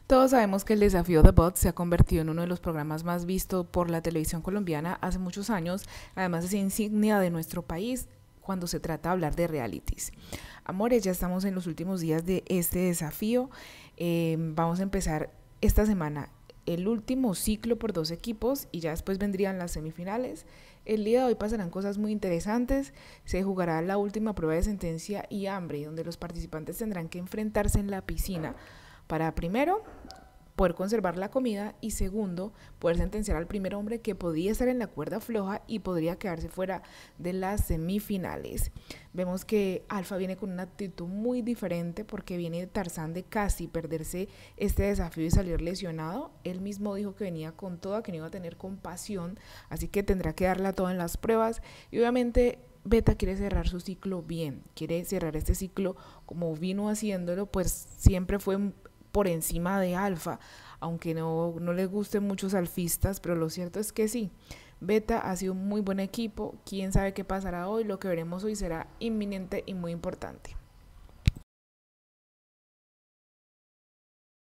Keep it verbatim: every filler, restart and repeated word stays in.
Todos sabemos que el desafío The Bot se ha convertido en uno de los programas más vistos por la televisión colombiana hace muchos años, además es insignia de nuestro país cuando se trata de hablar de realities. Amores, ya estamos en los últimos días de este desafío. Eh, vamos a empezar esta semana el último ciclo por dos equipos y ya después vendrían las semifinales. El día de hoy pasarán cosas muy interesantes. Se jugará la última prueba de sentencia y hambre, donde los participantes tendrán que enfrentarse en la piscina para, primero, poder conservar la comida y, segundo, poder sentenciar al primer hombre que podía estar en la cuerda floja y podría quedarse fuera de las semifinales. Vemos que Alfa viene con una actitud muy diferente porque viene de Tarzán de casi perderse este desafío y salir lesionado. Él mismo dijo que venía con toda, que no iba a tener compasión, así que tendrá que darla toda en las pruebas y obviamente Beta quiere cerrar su ciclo bien, quiere cerrar este ciclo como vino haciéndolo, pues siempre fue por encima de Alfa, aunque no, no les gusten muchos alfistas, pero lo cierto es que sí, Beta ha sido un muy buen equipo, quién sabe qué pasará hoy, lo que veremos hoy será inminente y muy importante.